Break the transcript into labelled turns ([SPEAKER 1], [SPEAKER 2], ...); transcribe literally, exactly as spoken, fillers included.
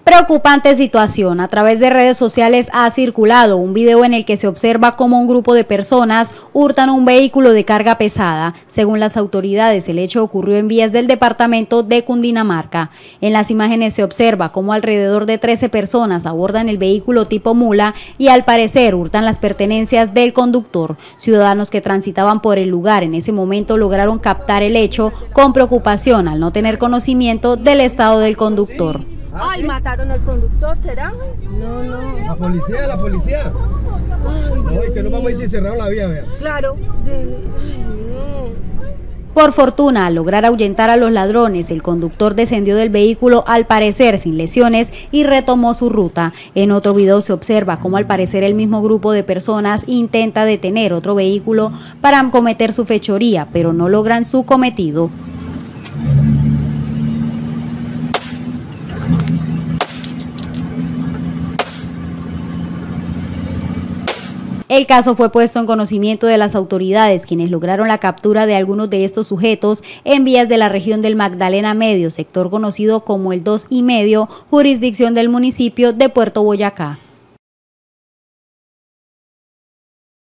[SPEAKER 1] Preocupante situación. A través de redes sociales ha circulado un video en el que se observa cómo un grupo de personas hurtan un vehículo de carga pesada. Según las autoridades, el hecho ocurrió en vías del departamento de Cundinamarca. En las imágenes se observa cómo alrededor de trece personas abordan el vehículo tipo mula y al parecer hurtan las pertenencias del conductor. Ciudadanos que transitaban por el lugar en ese momento lograron captar el hecho con preocupación al no tener conocimiento del estado del conductor.
[SPEAKER 2] Ay, ¿sí? ¿Mataron al conductor, será? No, no.
[SPEAKER 3] La policía, la policía. Ay, no, y que no vamos a ir si cerraron la vía, vea.
[SPEAKER 2] Claro. De... Ay, no.
[SPEAKER 1] Por fortuna, al lograr ahuyentar a los ladrones, el conductor descendió del vehículo al parecer sin lesiones y retomó su ruta. En otro video se observa cómo al parecer el mismo grupo de personas intenta detener otro vehículo para cometer su fechoría, pero no logran su cometido. El caso fue puesto en conocimiento de las autoridades, quienes lograron la captura de algunos de estos sujetos en vías de la región del Magdalena Medio, sector conocido como el dos y medio, jurisdicción del municipio de Puerto Boyacá.